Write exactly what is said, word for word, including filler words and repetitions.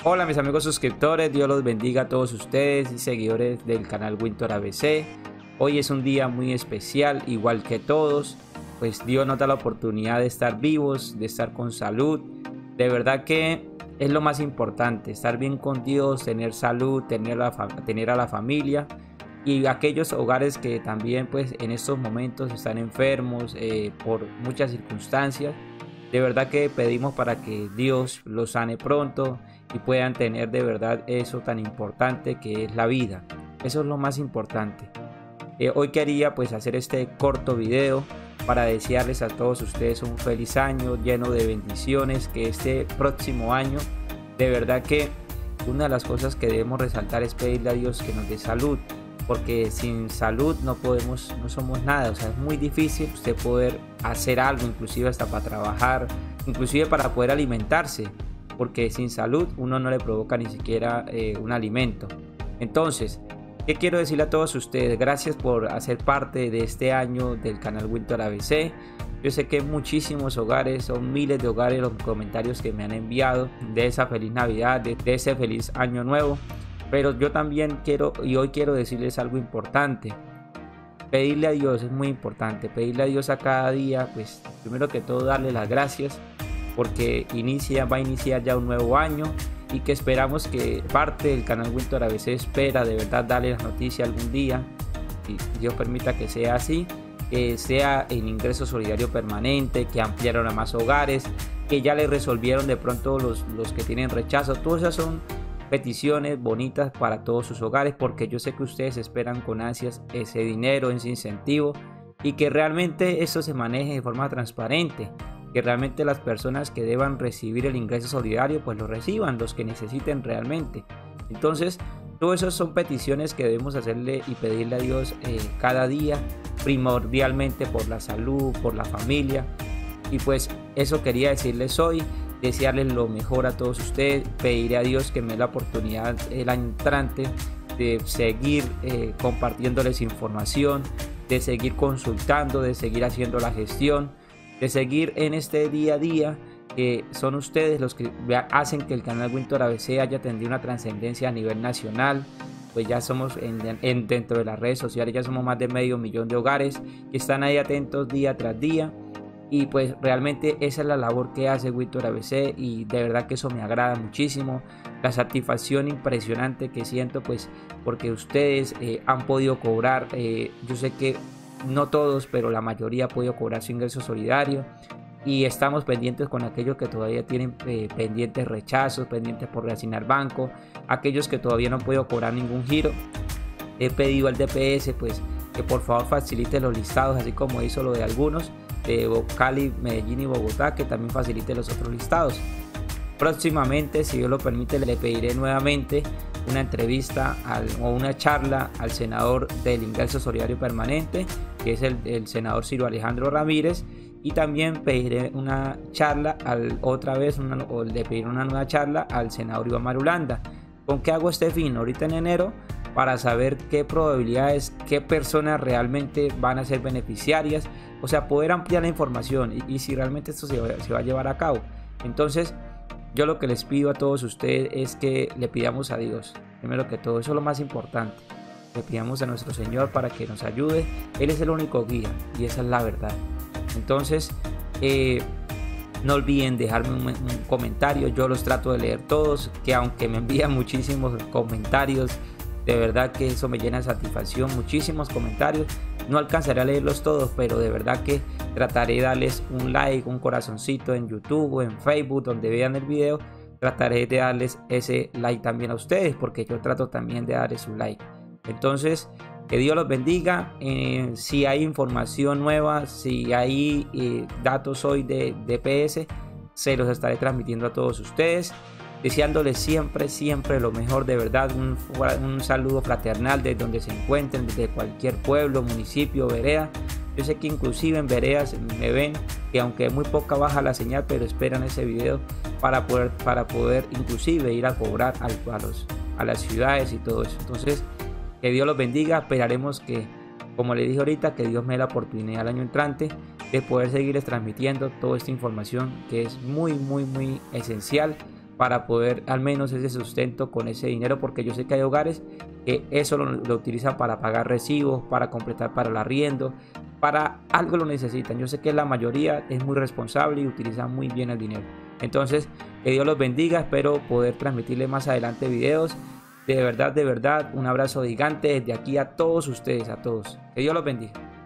Hola mis amigos suscriptores, Dios los bendiga a todos ustedes y seguidores del canal Winter A B C. Hoy es un día muy especial, igual que todos, pues Dios nos da la oportunidad de estar vivos, de estar con salud. De verdad que es lo más importante, estar bien con Dios, tener salud, tener, la tener a la familia y aquellos hogares que también pues en estos momentos están enfermos eh, por muchas circunstancias. De verdad que pedimos para que Dios los sane pronto y puedan tener de verdad eso tan importante que es la vida. Eso es lo más importante. Eh, hoy quería pues hacer este corto video para desearles a todos ustedes un feliz año lleno de bendiciones, que este próximo año de verdad que una de las cosas que debemos resaltar es pedirle a Dios que nos dé salud, porque sin salud no podemos, no somos nada. O sea, es muy difícil usted poder hacer algo, inclusive hasta para trabajar, inclusive para poder alimentarse, porque sin salud uno no le provoca ni siquiera eh, un alimento. Entonces, ¿qué quiero decirle a todos ustedes? Gracias por hacer parte de este año del canal Winter A B C. Yo sé que muchísimos hogares, son miles de hogares los comentarios que me han enviado de esa feliz Navidad, de, de ese feliz año nuevo. Pero yo también quiero, y hoy quiero decirles algo importante. Pedirle a Dios es muy importante. Pedirle a Dios a cada día, pues primero que todo darle las gracias, porque inicia, va a iniciar ya un nuevo año y que esperamos que parte del canal Winter A B C espera de verdad darle las noticias algún día, si Dios permita que sea así, que sea en ingreso solidario permanente, que ampliaron a más hogares, que ya le resolvieron de pronto los, los que tienen rechazo. Todas esas son peticiones bonitas para todos sus hogares, porque yo sé que ustedes esperan con ansias ese dinero, ese incentivo, y que realmente esto se maneje de forma transparente, que realmente las personas que deban recibir el ingreso solidario pues lo reciban, los que necesiten realmente. Entonces todo eso son peticiones que debemos hacerle y pedirle a Dios eh, cada día, primordialmente por la salud, por la familia. Y pues eso quería decirles hoy, desearles lo mejor a todos ustedes. Pediré a Dios que me dé la oportunidad el año entrante de seguir eh, compartiéndoles información, de seguir consultando, de seguir haciendo la gestión, de seguir en este día a día, que son ustedes los que hacen que el canal Winter A B C haya tenido una trascendencia a nivel nacional. Pues ya somos en, en, dentro de las redes sociales, ya somos más de medio millón de hogares que están ahí atentos día tras día. Y pues realmente esa es la labor que hace Winter A B C, y de verdad que eso me agrada muchísimo. La satisfacción impresionante que siento, pues porque ustedes eh, han podido cobrar, eh, yo sé que no todos, pero la mayoría ha podido cobrar su ingreso solidario, y estamos pendientes con aquellos que todavía tienen eh, pendientes rechazos, pendientes por reasignar banco, aquellos que todavía no han podido cobrar ningún giro. He pedido al D P S pues que por favor facilite los listados, así como hizo lo de algunos de Cali, Medellín y Bogotá, que también facilite los otros listados. Próximamente, si Dios lo permite, le pediré nuevamente una entrevista al, o una charla al senador del ingreso solidario permanente, que es el, el senador Ciro Alejandro Ramírez, y también pediré una charla al, otra vez una, o le pediré una nueva charla al senador Iván Marulanda. ¿Con qué hago este fin? Ahorita en enero, para saber qué probabilidades, qué personas realmente van a ser beneficiarias, o sea, poder ampliar la información y, y si realmente esto se va, se va a llevar a cabo. Entonces yo lo que les pido a todos ustedes es que le pidamos a Dios, primero que todo, eso es lo más importante. Le pidamos a nuestro Señor para que nos ayude. Él es el único guía y esa es la verdad. Entonces eh, no olviden dejarme un, un comentario, yo los trato de leer todos, que aunque me envían muchísimos comentarios, de verdad que eso me llena de satisfacción, muchísimos comentarios. No alcanzaré a leerlos todos, pero de verdad que trataré de darles un like, un corazoncito en YouTube o en Facebook, donde vean el video. Trataré de darles ese like también a ustedes, porque yo trato también de darles un like. Entonces, que Dios los bendiga. Eh, si hay información nueva, si hay eh, datos hoy de D P S, se los estaré transmitiendo a todos ustedes. Deseándoles siempre, siempre lo mejor, de verdad, un, un saludo fraternal desde donde se encuentren, desde cualquier pueblo, municipio, vereda. Yo sé que inclusive en veredas me ven, que aunque muy poca baja la señal, pero esperan ese video para poder, para poder inclusive ir a cobrar a, a, los, a las ciudades y todo eso. Entonces, que Dios los bendiga. Esperaremos que, como le dije ahorita, que Dios me dé la oportunidad el año entrante de poder seguirles transmitiendo toda esta información que es muy, muy, muy esencial para poder al menos ese sustento con ese dinero, porque yo sé que hay hogares que eso lo, lo utilizan para pagar recibos, para completar para el arriendo, para algo lo necesitan. Yo sé que la mayoría es muy responsable y utiliza muy bien el dinero. Entonces, que Dios los bendiga, espero poder transmitirles más adelante videos. De verdad, de verdad, un abrazo gigante desde aquí a todos ustedes, a todos. Que Dios los bendiga.